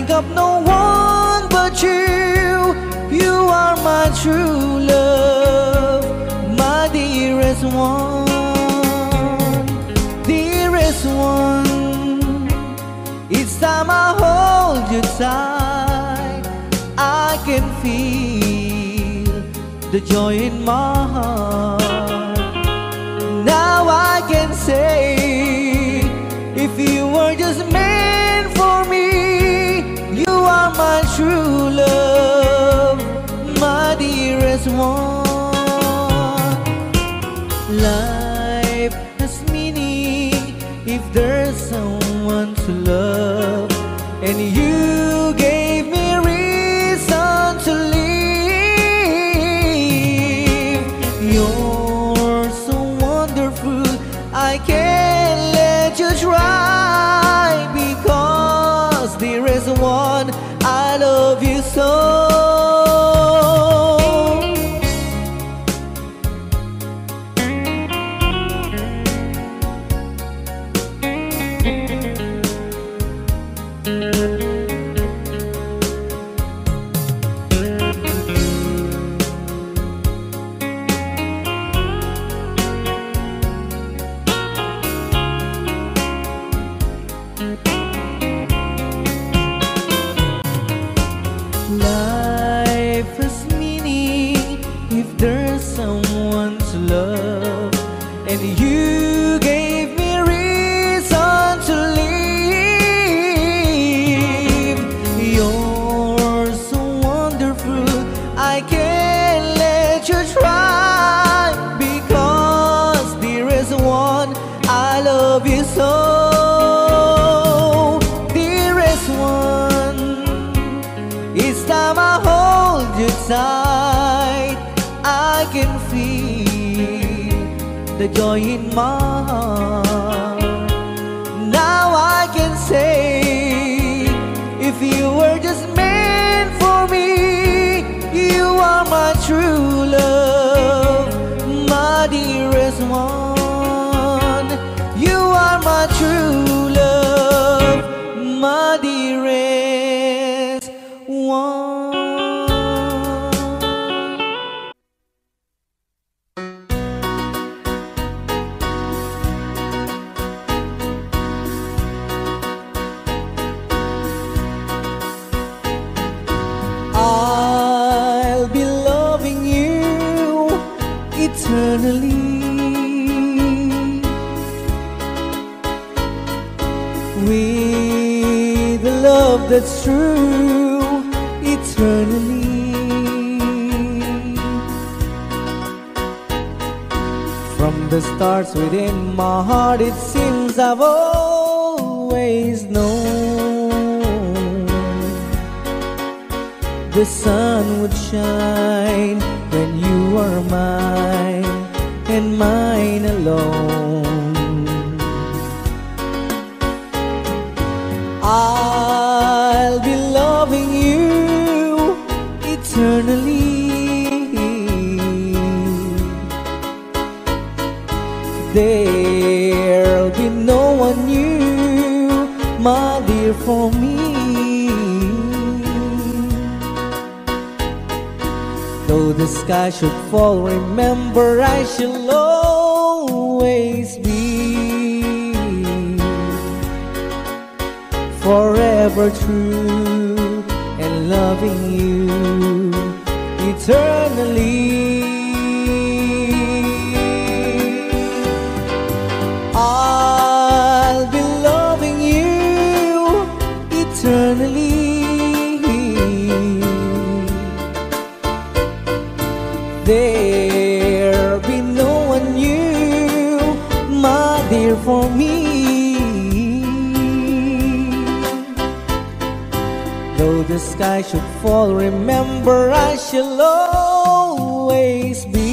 think of no one but you. You are my true love, my dearest one, dearest one. Each time I hold you tight, I can feel the joy in my heart. Now I can say, if you were just meant for me, you are my true love, my dearest one. Life has meaning if there's someone to love, and you gave me reason to live. You're so wonderful, I can't let you try, because there is one, I love you so. Life has meaning if there's someone to love, and you gave me reason to live. You're so wonderful, I can't let you try, because there is one, I love you so. Dearest one, each time I hold you tight, I can feel the joy in my heart. Now I can say, if you were just meant for me, you are my true love, my dearest one. You are my true love, my dearest one. I'll be loving you eternally, with a love that's true eternally. From the stars within my heart, it seems I've always known the sun would shine when you are mine, and mine alone. I'll be loving you eternally, there'll be no one new, my dear, for me. Though the sky should fall, remember I shall always be forever true and loving you eternally. I'll be loving you eternally, there'll be no one new, my dear, for me. Though the sky should fall, remember I shall always be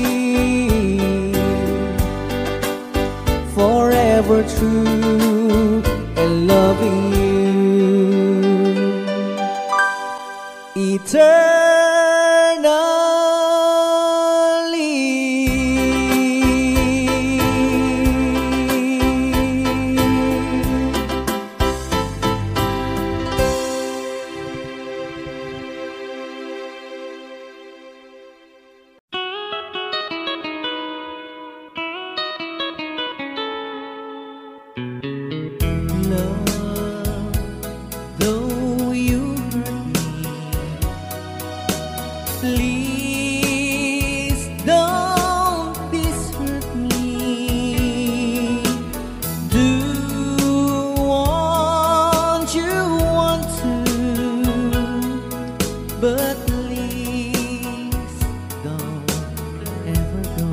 forever true and loving you eternally. but please don't ever go.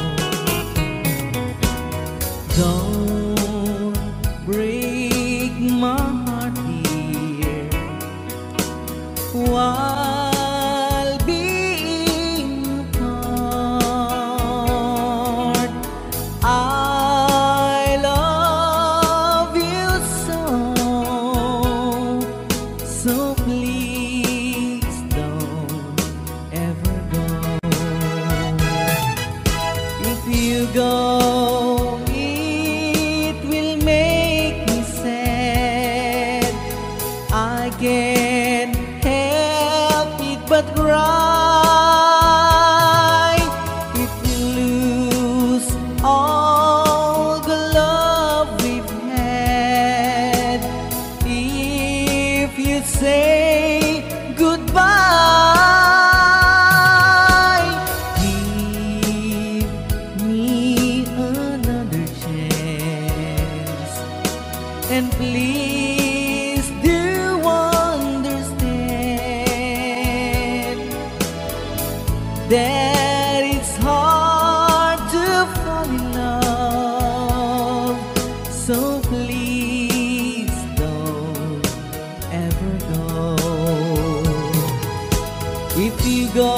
Don't break my heart here while being apart. I love you so, so please don't ever go. If you go, it will make me sad. I can't help it but cry. If you lose all the love we've had, if you say goodbye, give me another chance, and please do understand that it's hard to fall in love. So please don't ever go. If you go,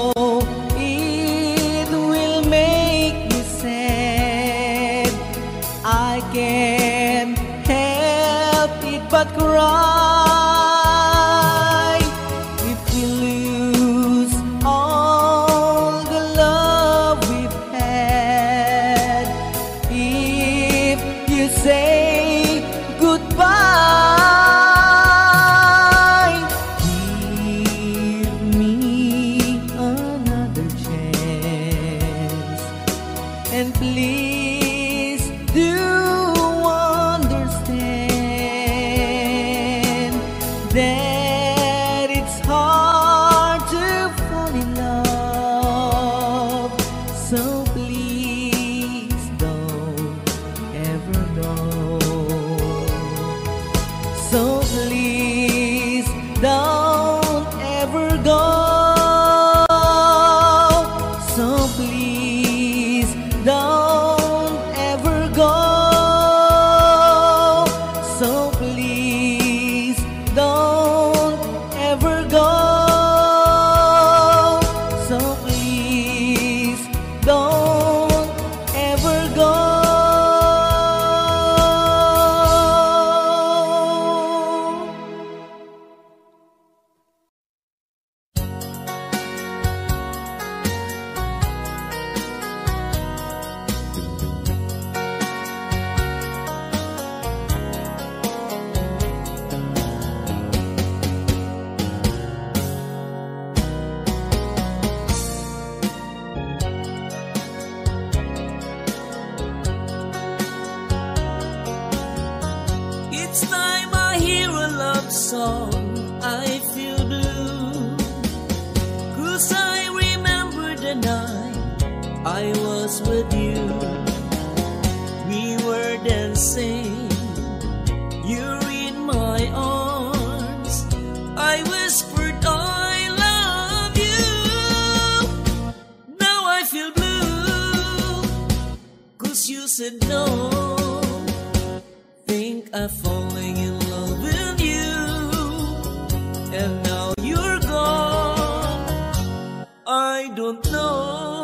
it will make me sad. I can't help it but cry. If you lose all the love we've had, if you say goodbye, give me another chance, and please do understand that it's hard to fall in love. So please don't ever go. So please don't ever go. So please don't ever go. So please don't ever go. So please don't ever go. Each time I hear a love song, I feel blue, 'cause I remember the night I was with you. We were dancing, you're in my arms. I whispered I love you. Now I feel blue, 'cause you said no. Think I'm falling in love with you, and now you're gone. I don't know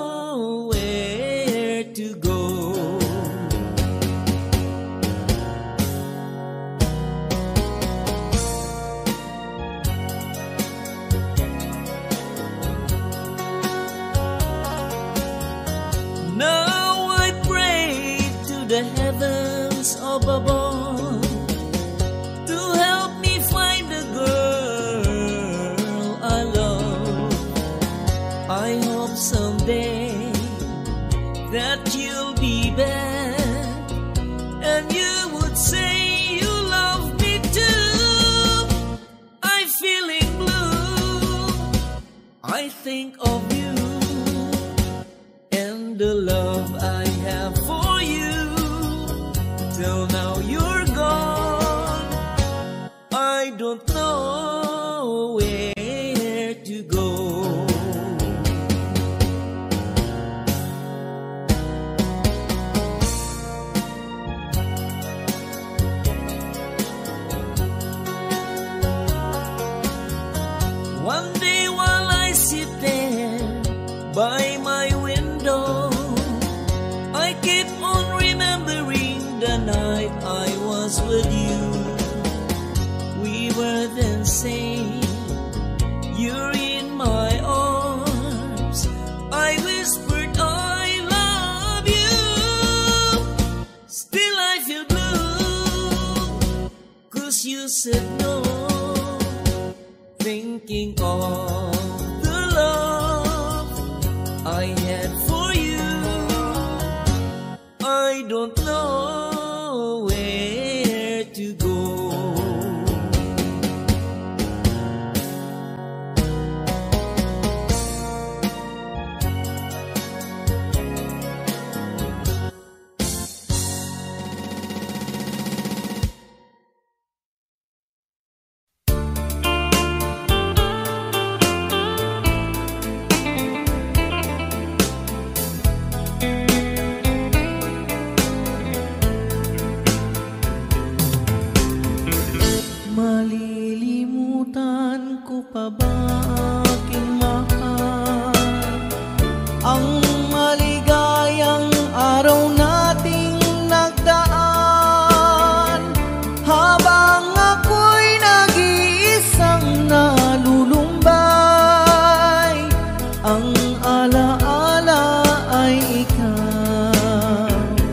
where to go. Now I pray to the heavens up above to help me find the girl I love. I hope someday that you'll be back and you would say you love me too. I'm feeling blue, I think of you and the love I have for you. Till now you're gone, I don't know where can say you're in my arms. I whispered I love you. Still I feel blue, 'cause you said no, thinking of the love I had for you. I don't know where to go. Malilimutan ko pa ba aking mahal ang maligayang araw nating nagdaan, habang ako'y nag-iisang nalulumbay. Ang alaala ay ikaw,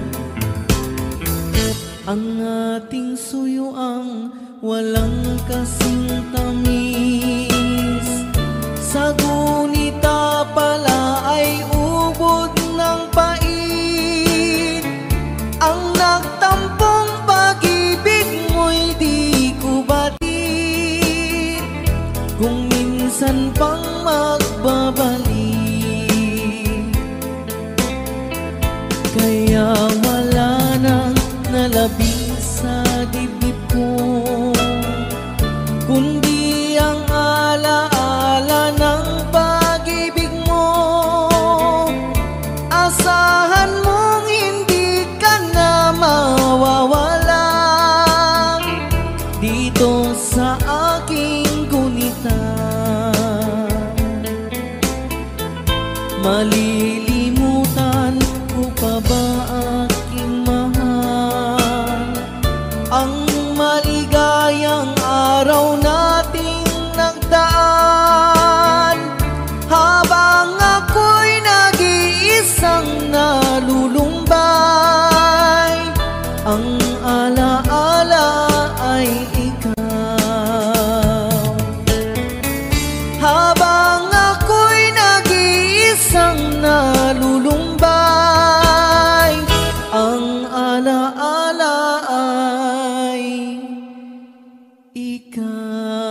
ang ating suyuang walang kasing tamis. Sa gunita pala ay ubod ng pait. Ang nagtampong pag-ibig mo'y di ko batid, kung minsan pang magbabalik. Kaya wala nang nalabing sa dibdib ko, kundi ang alaala ng pag-ibig mo. Asahan mong hindi ka na mawawala dito sa aking gunita. Malilimutan ko pa ba aking mahal ang maligayang araw nating nagdaan, habang ako'y nag-iisang nalulumbay. Ang alaala ay ikaw, habang ako'y nag-iisang nalulumbay. Ang alaala ay ikaw.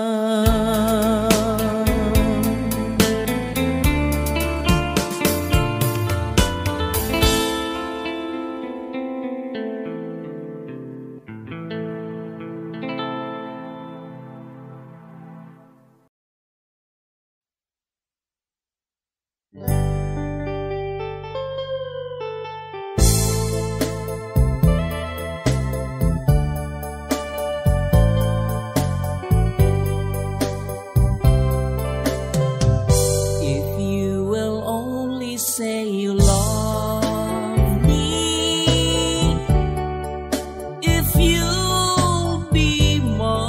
Say you love me, if you'll be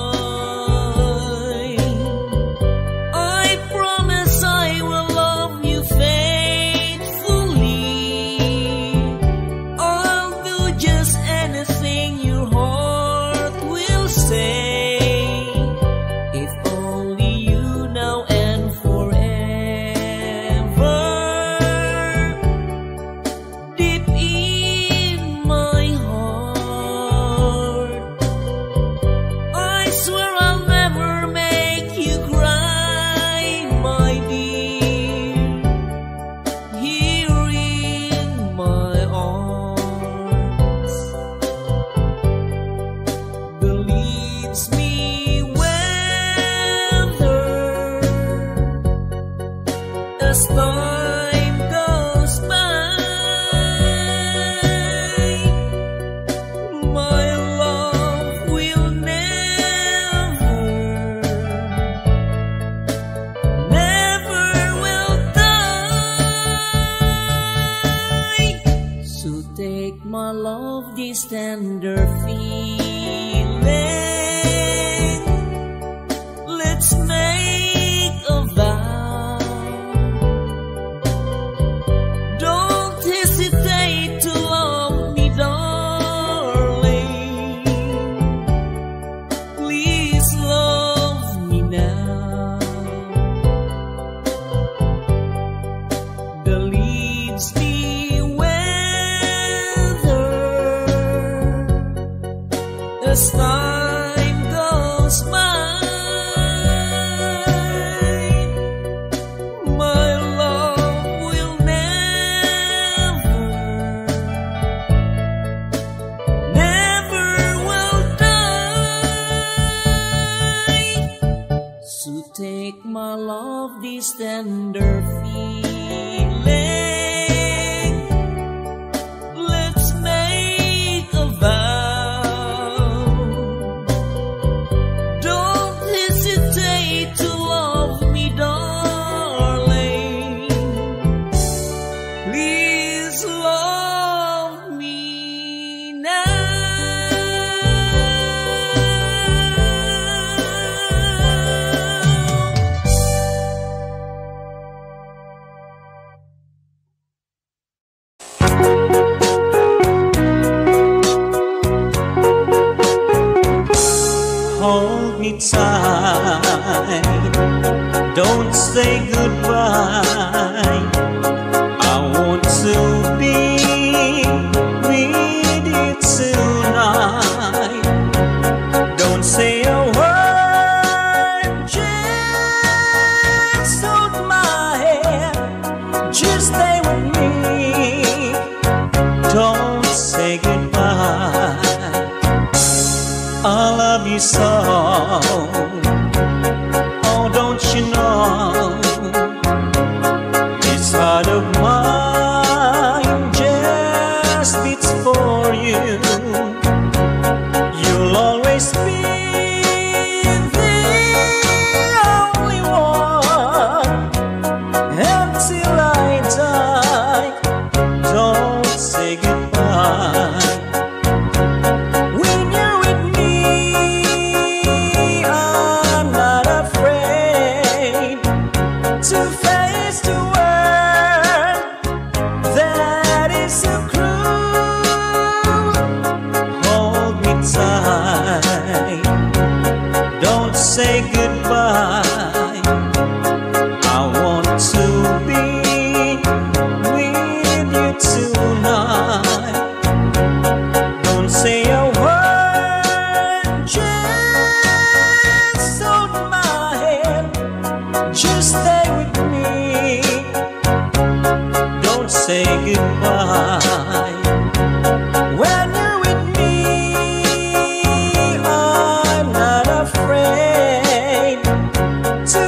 mine, I promise I will love you faithfully. I'll do just anything your heart will say, if only you now and forever. As time goes by, my love will never will die. So take my love, this tender feeling, let's make a vow. Don't hesitate to love me, darling. Please love me now. The leaves be weathered as time goes by. My love will never will die. So take my love, this tender feeling. Let's make a vow. Don't hesitate to love me, darling. Please love me now. Hold me tight, don't say goodbye. I want to be with you tonight. Don't say a word, just hold my hand, just stay with me. Don't say goodbye. I love you so. Oh, don't you know? This heart of mine just beats for you. You'll always be the only one until I die. Don't say goodbye. When you're with me, I'm not afraid to face the world that is so cruel. Hold me tight, don't say goodbye. I want to be with you tonight. Don't say a word, just hold my hand, just stay with me. Don't say goodbye. When you're with me, I'm not afraid to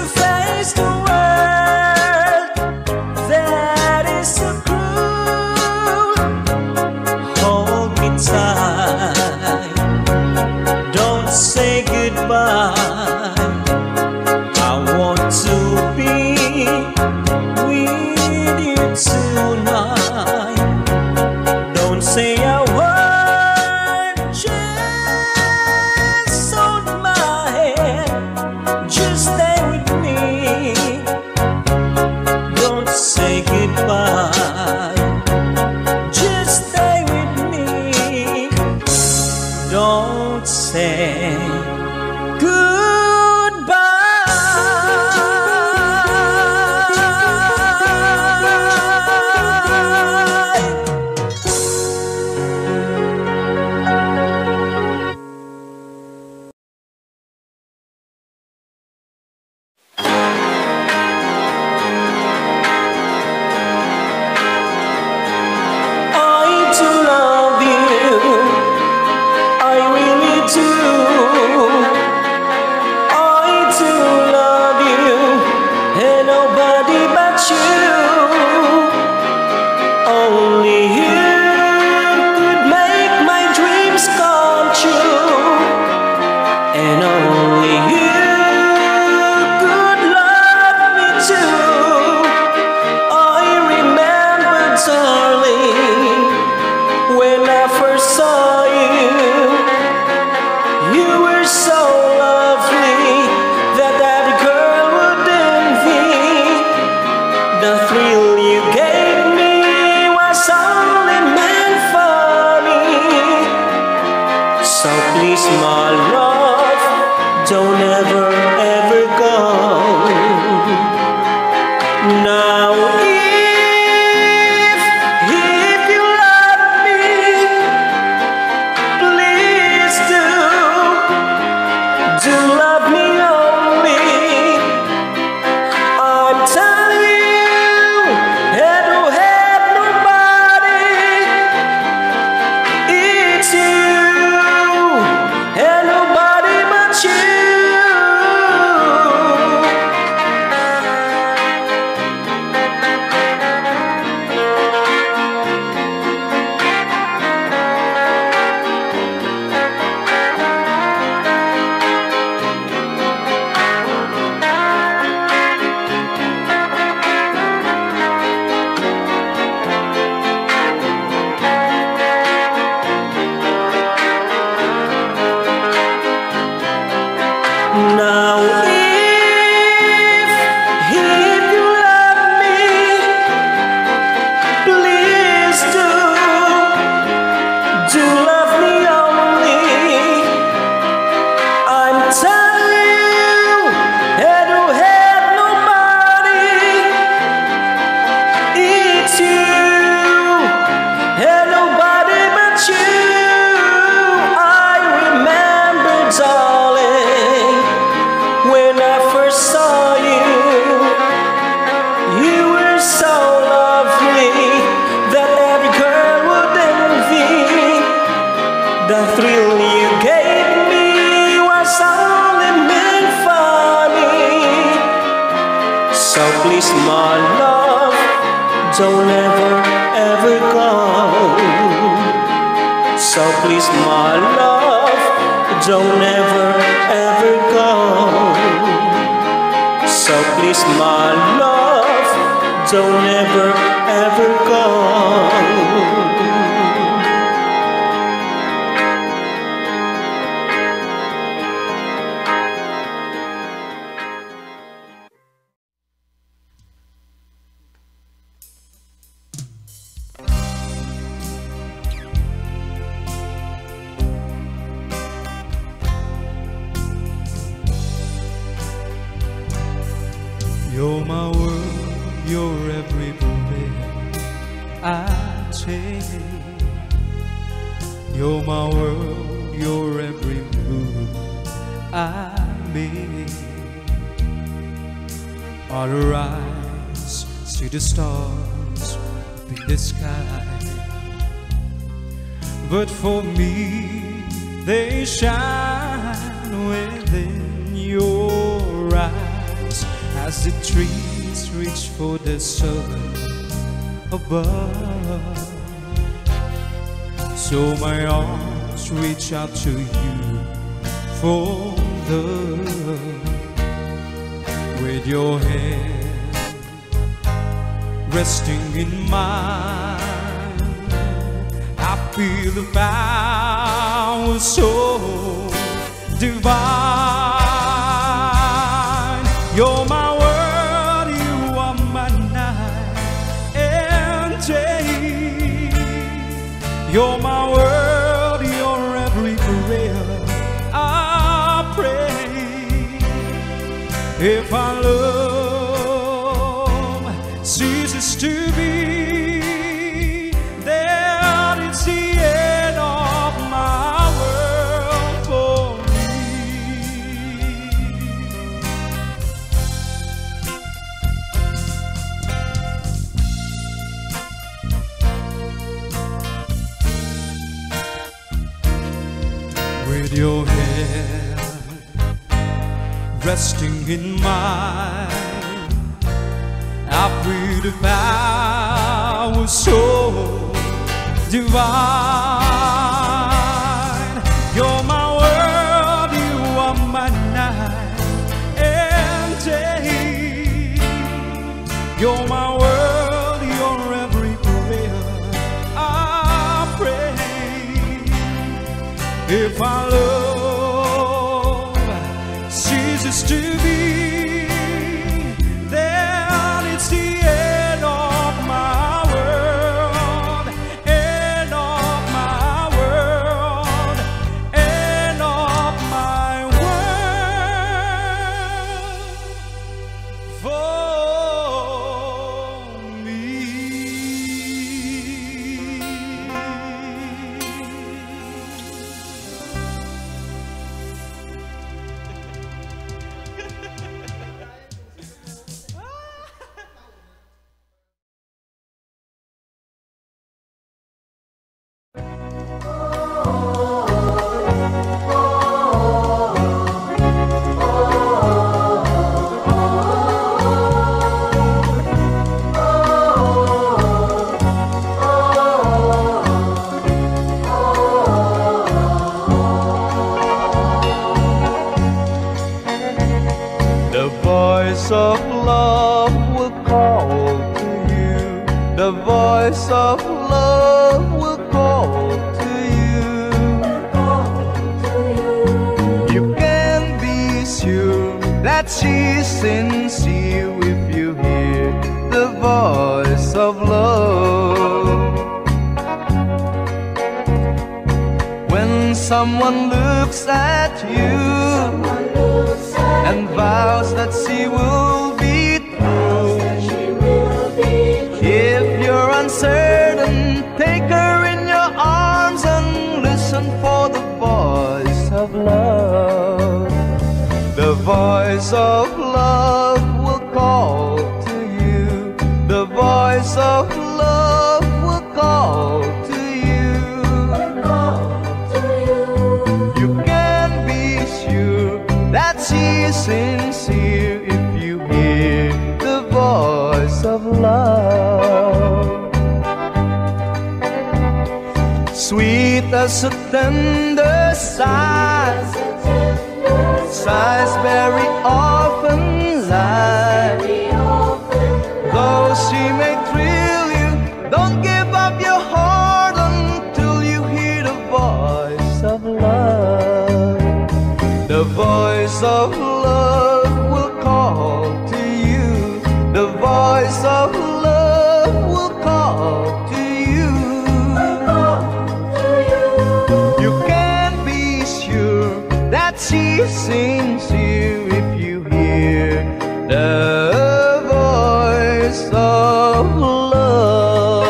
When I first saw you, you were so lovely that every girl would envy. The thrill you gave me was only meant funny. So please, my love, don't ever, ever go. So please, my love, don't ever, ever go. So please, my love, don't ever, ever go. You're my world, you're every breath I take. You're my world, you're every move I make. I'll rise, see the stars in the sky, but for me they shine within your eyes. As the trees reach for the sun above, so my arms reach out to you for love. With your hand resting in mine, I feel the power so divine. You're my world, you are my night and day. You're my world, you're every prayer I pray. If our love ceases to be, then it's the end of my world for me. With your hand resting in mine, I feel the power so divine. You're my world, you are my night and day. You're my world, you're every prayer I pray. If our love ceases to be, then it's the end of my world, end of my world, end of my world for me. The voice of love will call to you. The voice of love will call to you. You can be sure that she's sincere if you hear the voice of love. When someone looks at you and vows that she will be true, if you're uncertain, take her in your arms and listen for the voice of love. The voice voice of love will call to you. The voice of love will call to you. You can be sure that she's sincere if you hear the voice of love. Sweet as a tender sigh, sighs very often lie. Though she may thrill you, don't give up your heart until you hear the voice of love. The voice of love will call to you. The voice of love will call to you. You can be sure that she's sincere if you hear the voice of love.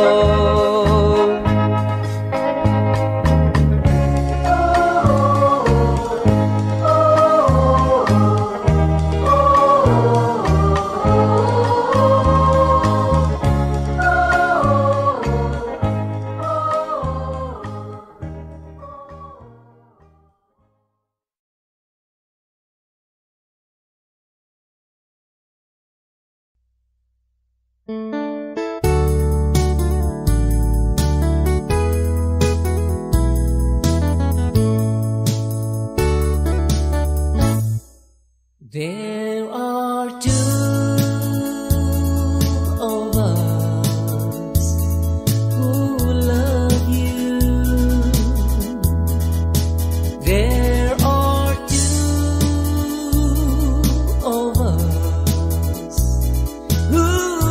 There are two of us who love you. There are two of us who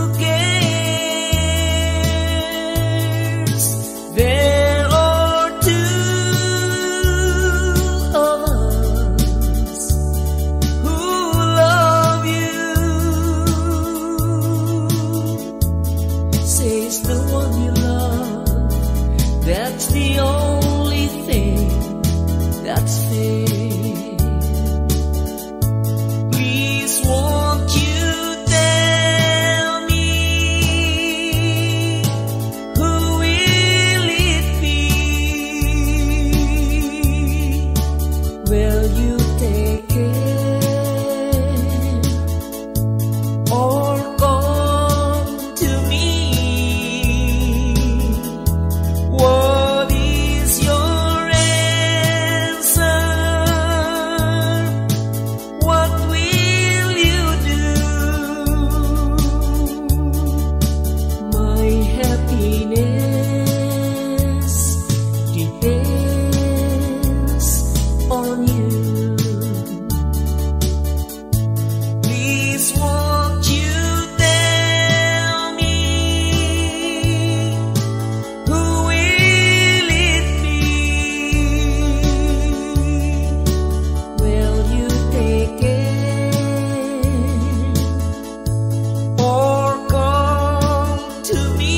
cares. There are two of us who love you. Says the one you love, that's the only thing that's fair. Please won't you tell me, who will it be? Will you take care or come to me? What is your answer? What will you do? My happiness depends on you. Please won't you tell me, who will it be? Will you take care or come to me?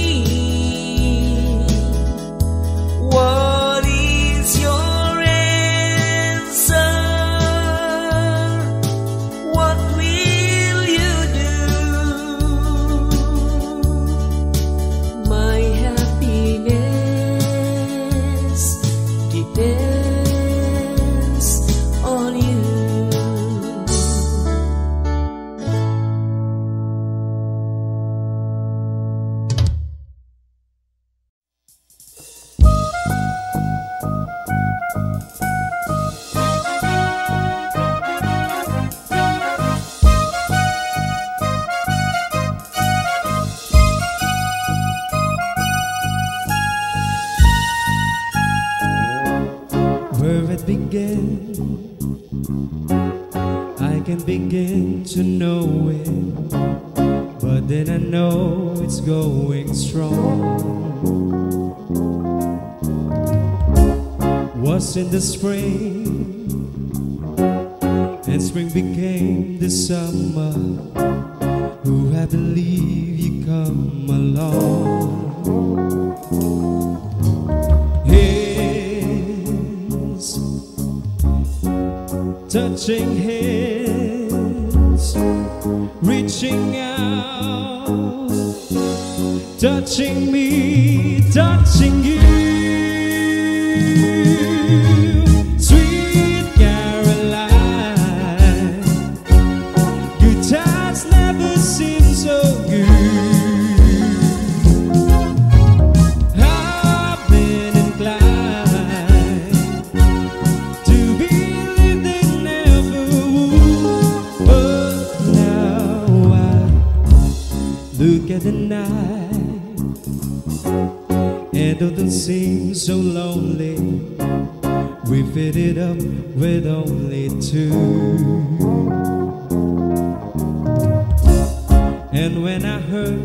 What is your answer? What will you do? My happiness depends on you. Where it began, I can begin to know it, but then I know it's going strong. Was in the spring, and spring became the summer. Who I believe you come along. Hands touching hands, reaching out, touching me, touching you. Sweet Caroline, good times never seem so good. I've been inclined to believe they never would, but now I look at the night, and it doesn't seem so lonely. We fit it up with only two. And when I heard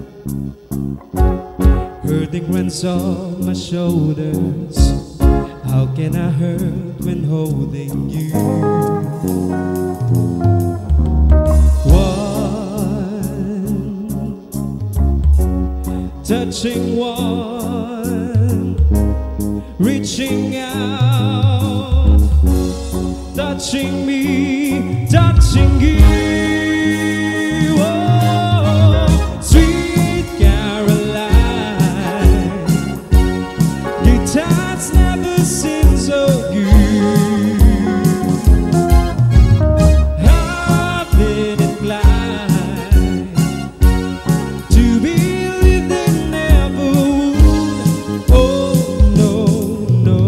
the grants on my shoulders, how can I hurt when holding you? One touching, one reaching out, touching me, touching you. Oh, sweet Caroline, your times never seem so good. I've been inclined to believe they never would. Oh no, no.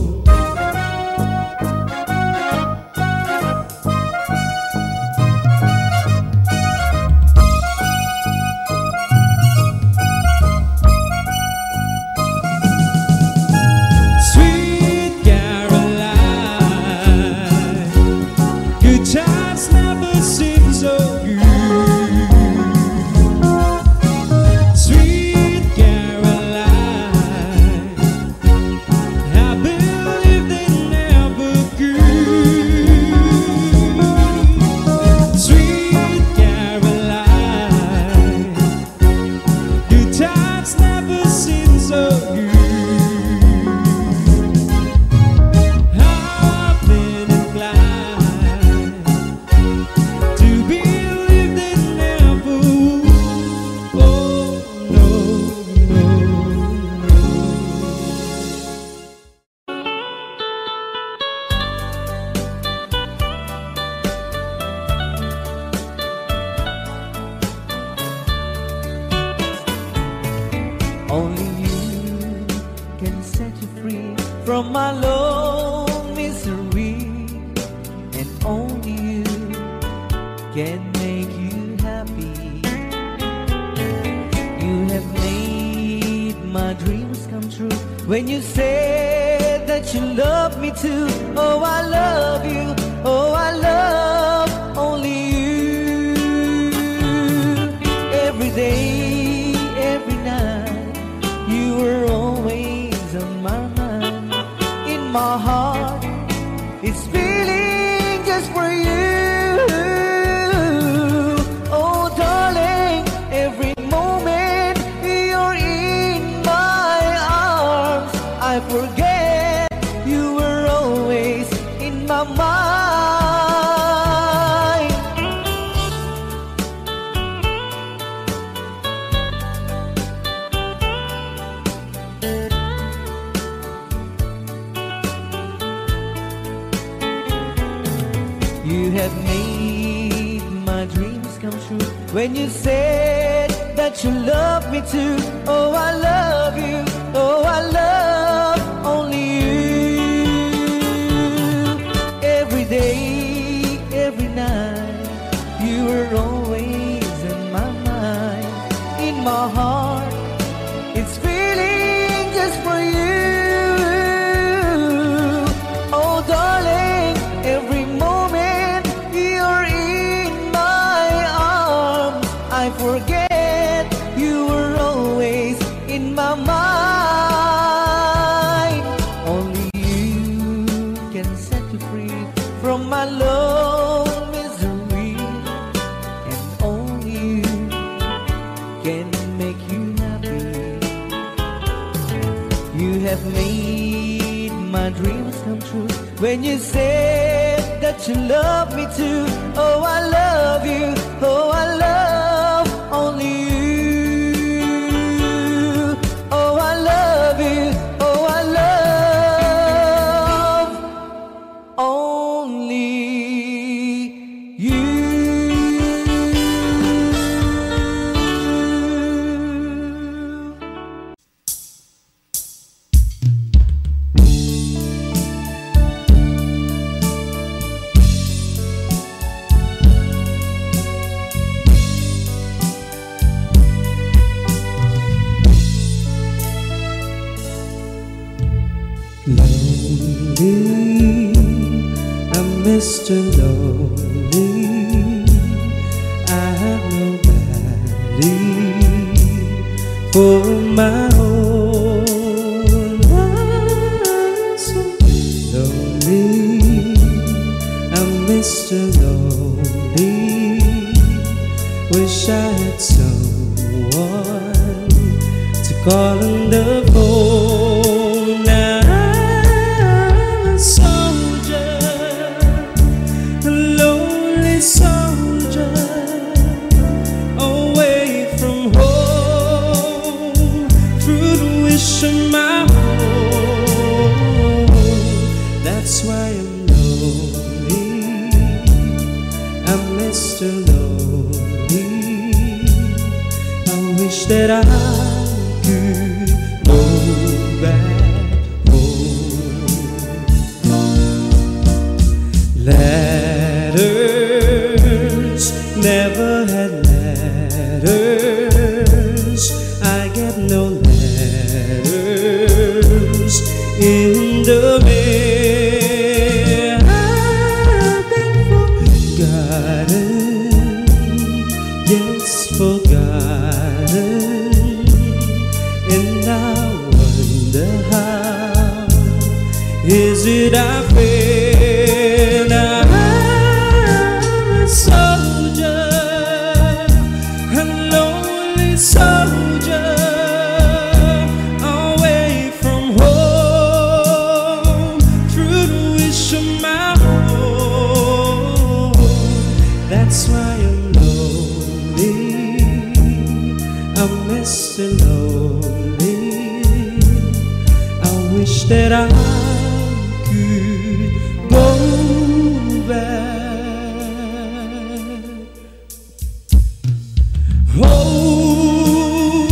Sweet Caroline, good times never seem so good. Sweet Caroline, I believe they never could. Sweet Caroline, good times never seem so good. I've been inclined to believe they never would. Oh no, no, no. Only you can set you free from my lone misery, and only you can make you happy. You have made my dreams come true when you said that you love me too. Oh, I love you. Oh, I love only you. Every day, every night, you were always on my mind. In my heart, it's feeling just for you. Oh, darling, every moment you're in my arms, I forget you were always in my mind. You have made my dreams come true when you said that you love me too. Oh, I love you. Oh, I love only you. Every day, every night, you were always in my mind. In my heart, it's feeling just for you. Oh, darling, every moment you're in my arms, I forget you were always in my mind. Only you can set you free from my lone misery, and only you can make you happy. You have made my dreams come true when you said that you love me too. Oh, I love you. Oh, I Mr. Lonely. I have nobody for my own. I'm so lonely. I'm Mr. Lonely. Wish I had someone to call on the phone. Now I'm a soldier, a lonely soldier, away from home, through the wish of my home. That's why I'm lonely. I'm Mr. Lonely. I wish that I could go back home. Letters, never had letters. I get no letters in the mail. I've been forgotten, yes, forgotten. And I wonder how is it I fail. I'm a soldier, a lonely soldier, away from home, through the wish of my home. That's why I'm lonely. I'm Mr. Lonely. I wish that I could go back home.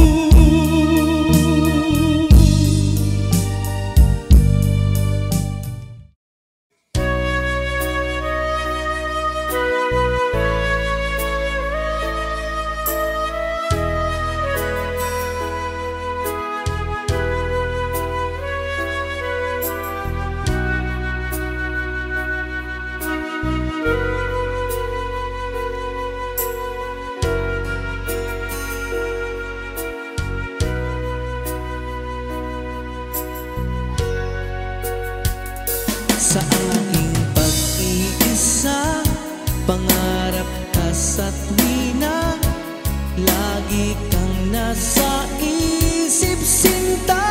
Sa aking pag-iisa, pangarap ka sa tuwina, lagi kang nasa isip, sinta.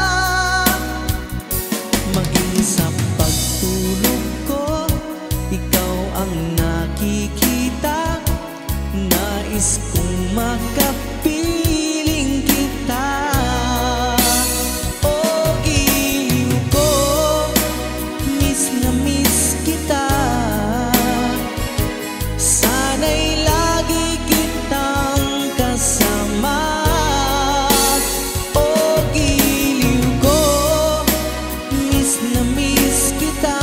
Maging sa pagtulog ko, ikaw ang nakikita. Nais kong makapiling kita. Oh, giliw ko, miss na miss kita. Sana'y lagi kitang kasama. Oh, giliw ko, miss na miss kita.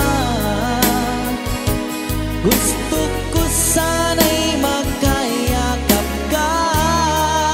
Gusto ko sana'y makayakap ka.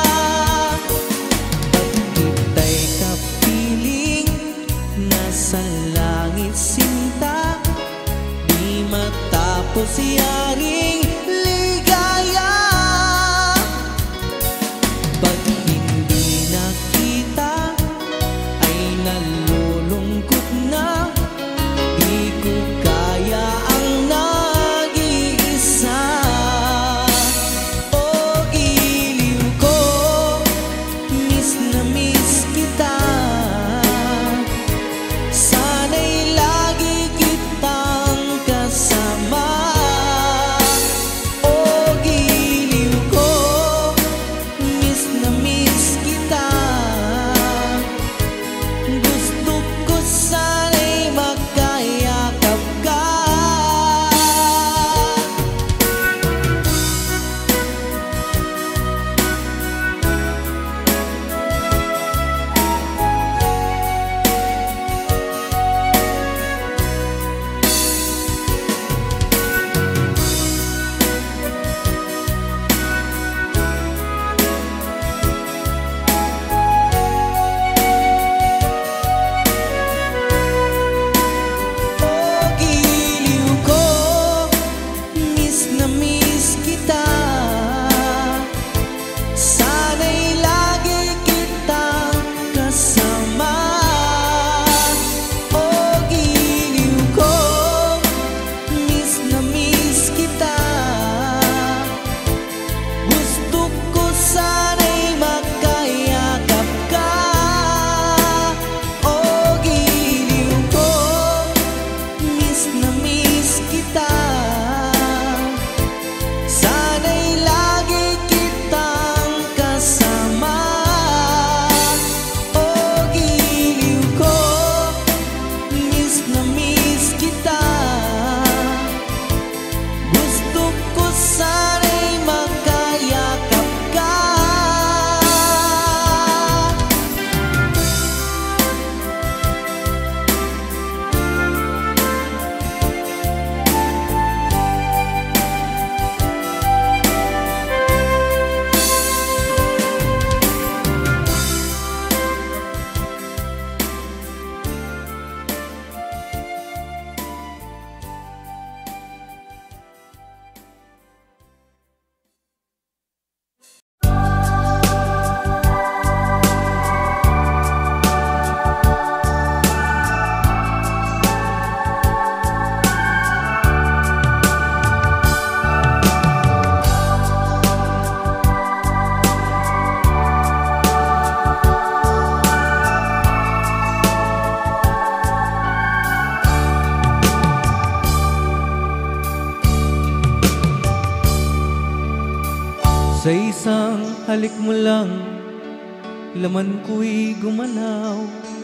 Sa isang halik mo lang, laman ko'y gumalaw.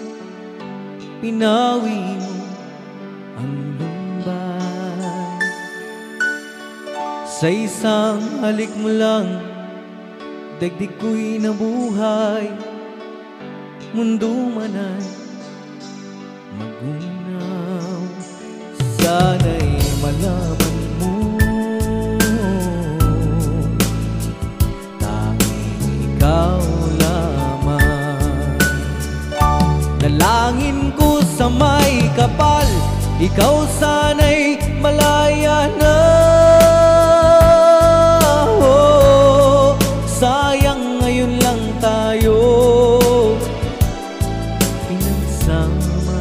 Pinawi mo ang lumbay. Sa isang halik mo lang, daigdig ko'y nabuhay. Mundo man ay magunaw. Sana'y malaman mo, tanging ikaw lamang. Nalangin ko sa may kapal, ikaw sana'y malaya na. Oh, sayang ngayon lang tayo pinagsama.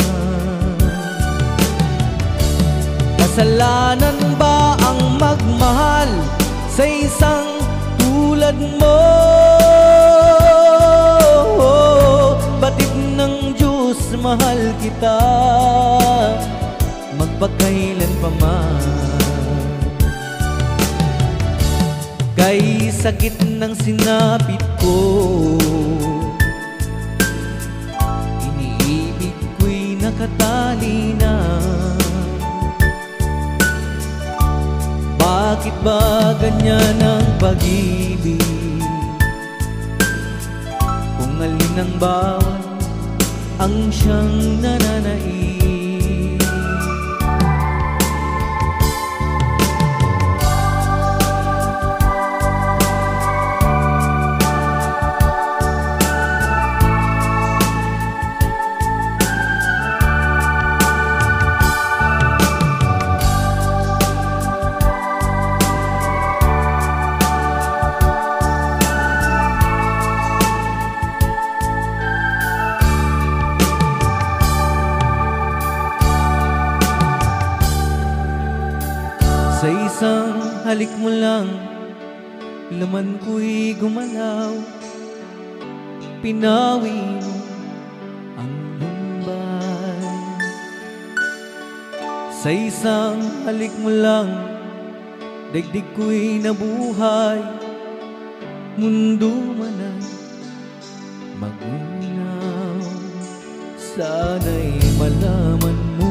Kasalanan ba ang magmahal sa isang tulad mo? Batid ng Diyos, mahal kita magpakailan pa man. Kay sakit ng sinapit ko, iniibig ko'y nakatali na. Bakit ba ganyan ang pag-ibig? Kung alin ang bawat ang siyang nananaig. Sa isang halik mo lang, laman ko'y gumalaw. Pinawi mo ang lumbay. Sa isang halik mo lang, daigdig ko'y nabuhay. Mundo man ay magunaw. Sana'y malaman mo,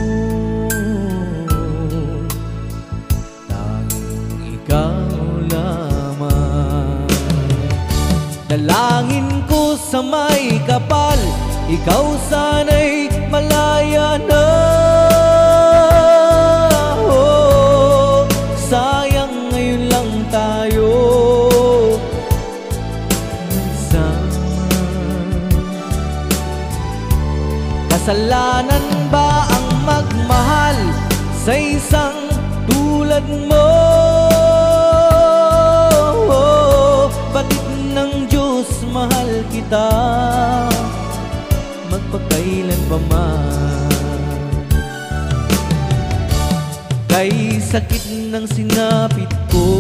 ikaw lamang. Dalangin ko sa may kapal, ikaw sana'y malaya na. Oh, sayang ngayon lang tayo nagsama. Kasalanan ba ang magmahal sa isang tulad mo? Batid ng Diyos, mahal kita magpakailan pa man. Kay sakit ng sinapit ko,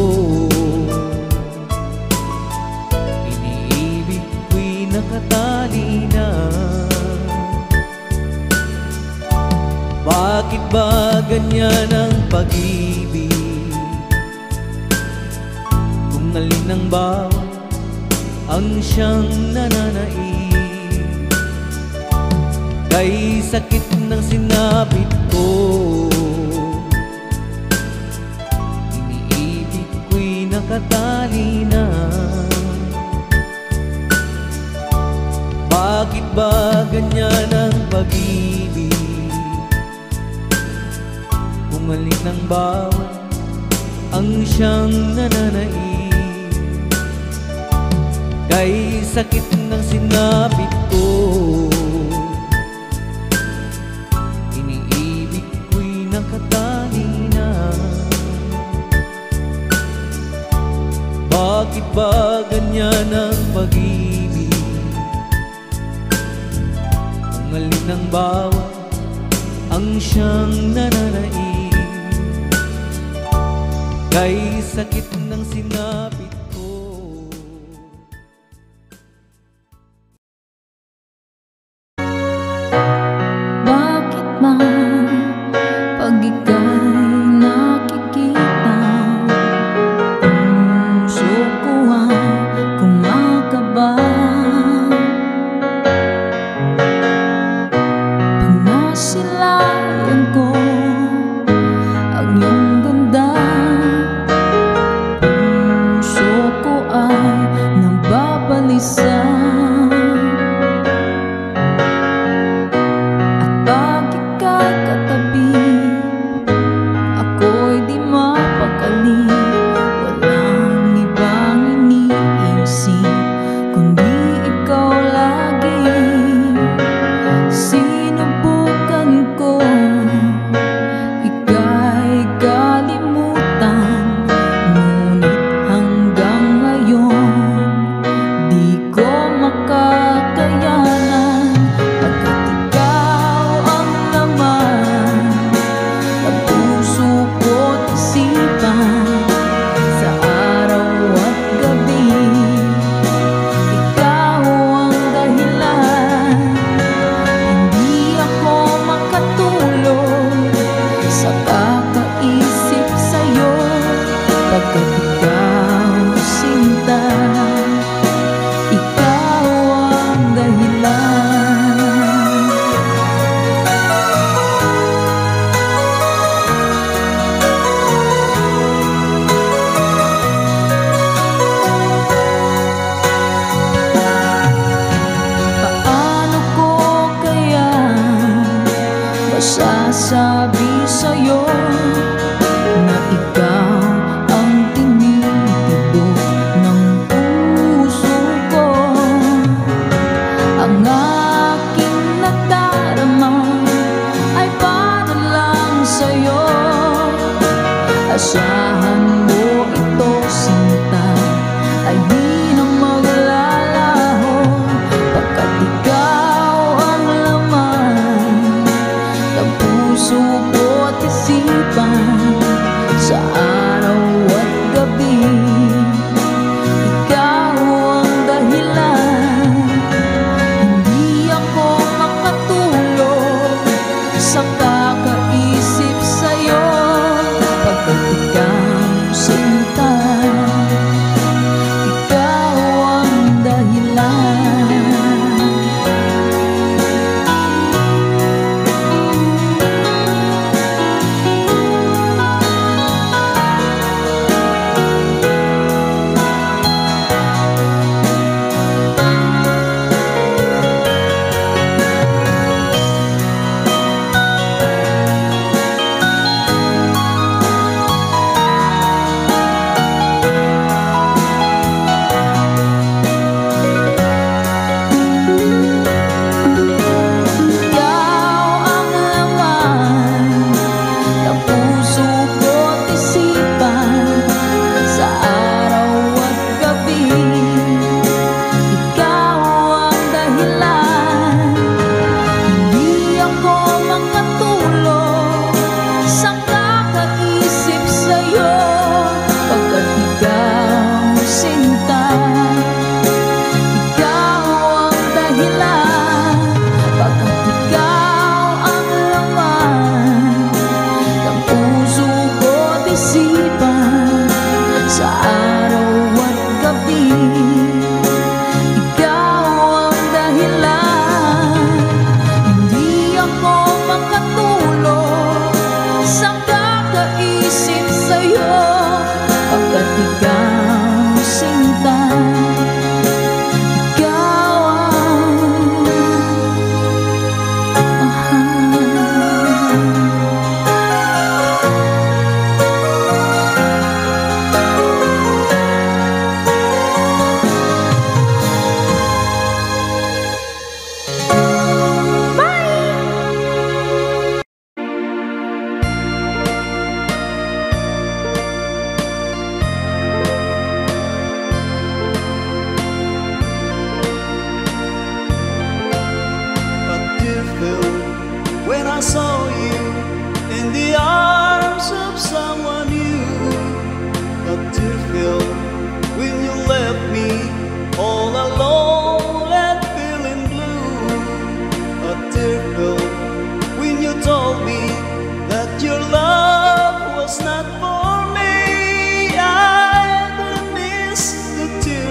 iniibig ko'y nakatali na. Bakit ba ganyan ang pag-ibig? Kung alin ang bawat ang siyang nananaig. Kay sakit ng sinapit ko, iniibig ko'y nakatali na. Bakit ba ganyan ang pag-ibig? Kung alin ang bawat ang siyang nananaig. Kay sakit ng sinapit ko, iniibig ko'y nakatali na. Bakit ba ganyan ang pag-ibig? Kung alin ang bawat ang siyang nananaig. Kay sakit ng sinapit ko, ika'y nakikita, puso ko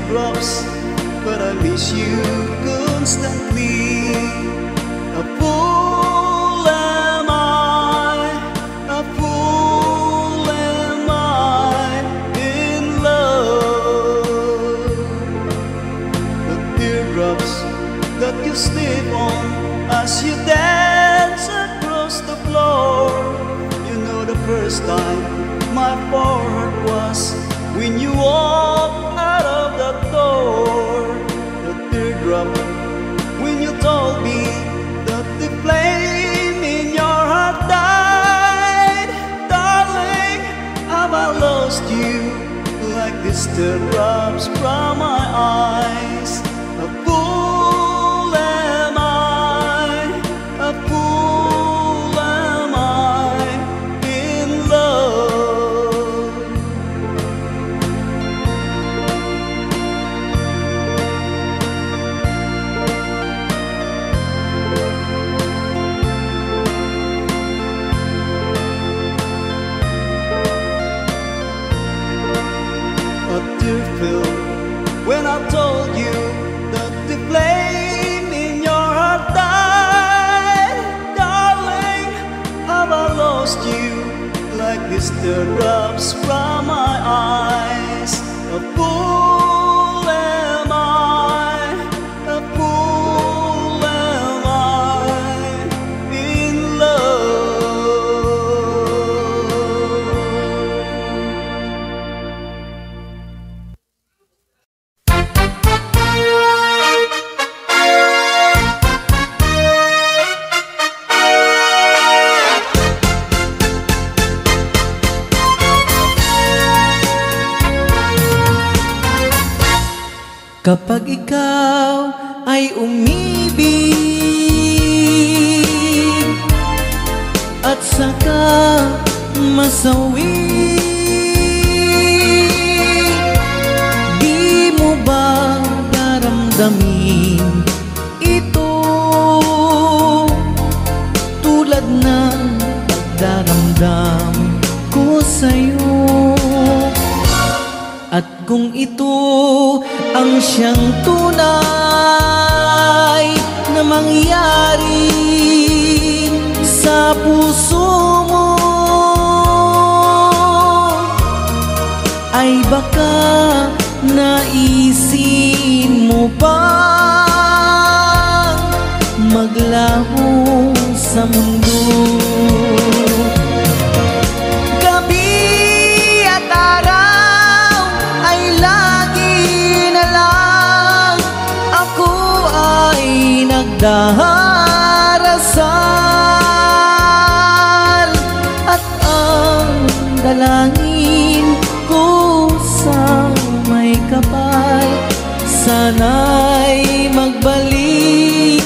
teardrops, but I miss you constantly. A fool am I, a fool am I in love. The teardrops that you step on as you dance across the floor. You know the first time my poor heart was when you walked out of the door. The teardrop when you told me that the flame in your heart died. Darling, have I lost you like these teardrops from my eyes? A fool am I, a fool am I in love. A tear fell when I told you that the flame in your heart died. Darling, have I lost you like these teardrops from my eyes? A fool am I, a fool am I in love. Kapag ikaw ay umibig at saka masawi, di mo ba daramdamin ito tulad ng pagdaramdam ko sa'yo? At kung ito ang siyang tunay na mangyari sa puso mo, ay baka naisin mo pa maglaho sa mundo. Nagdarasal at ang dalangin ko sa may kapal, sana'y magbalik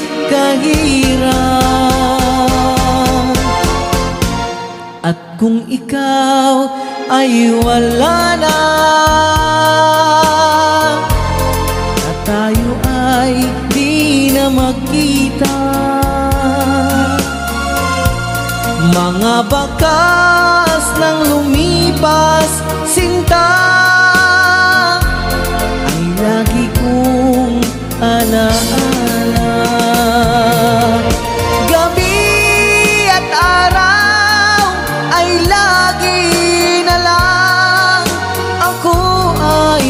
kahirap. At kung ikaw ay wala na, at tayo ay di na magkita, mga bakas ng lumipas sinta ay lagi kong alaala. Gabi at araw ay lagi na lang ako ay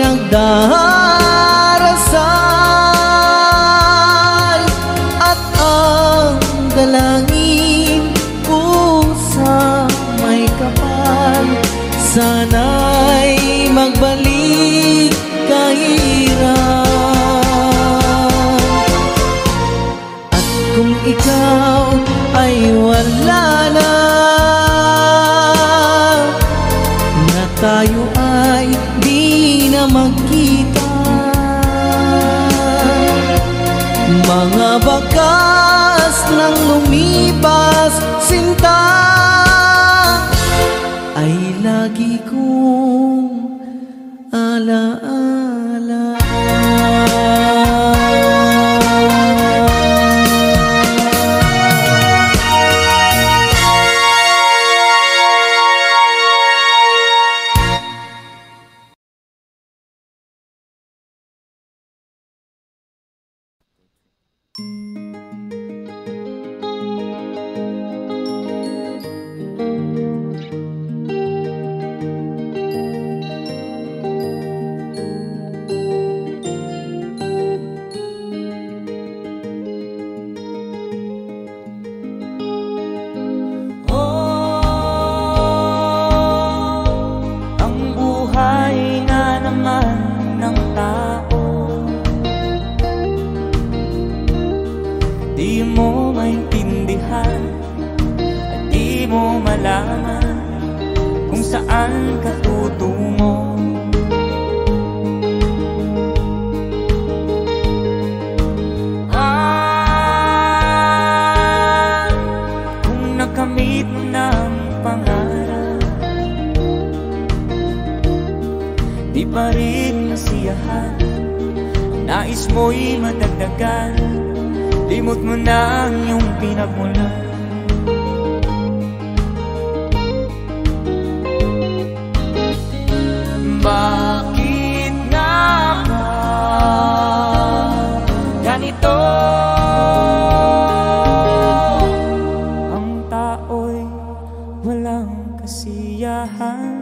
nagdarasal at ang dalangin ko sa may kapal, sana'y magbalik kahirap. At kung ikaw ay wala na, na tayo ay di na magkita, mga bakas ng lumipas sinta ay lagi kong alaala. saan ka tutungo. Kung nakamit mo ng pangarap, di pa rin masiyahan, nais mo'y madagdagan, limot mo na ang iyong pinagmulan. Bakit nga ba ganito? Ang tao'y walang kasiyahan.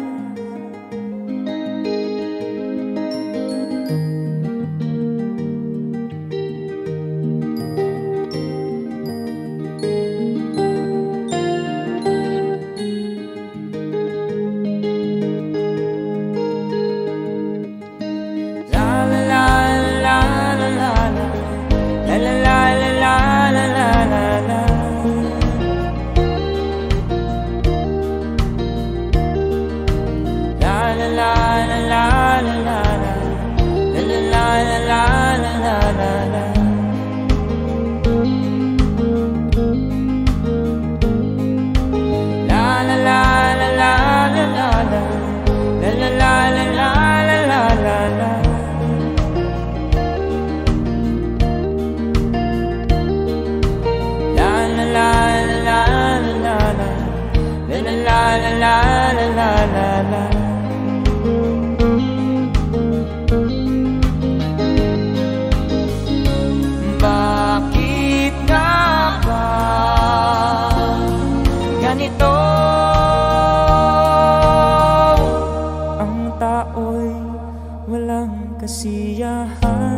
Bakit nga ba ganito? Ang tao'y walang kasiyahan.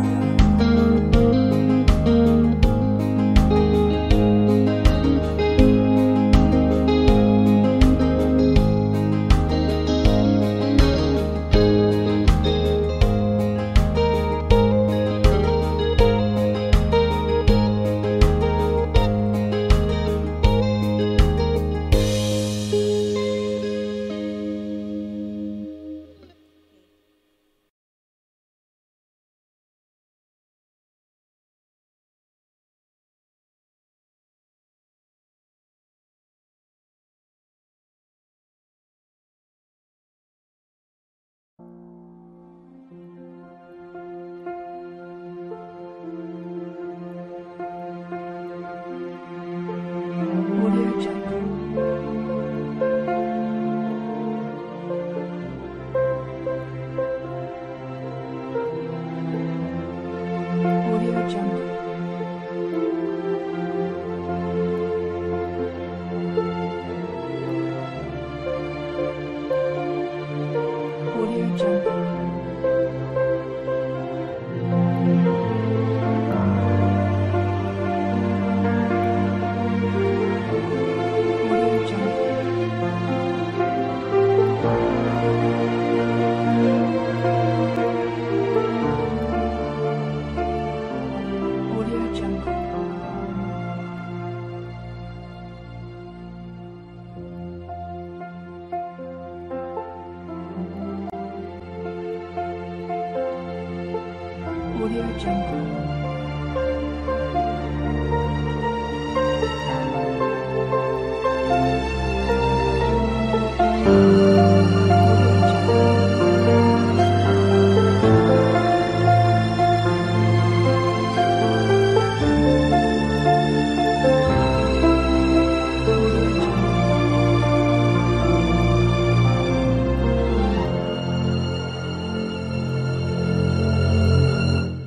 Audio Jungle.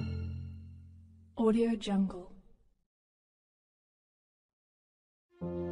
Audio Jungle.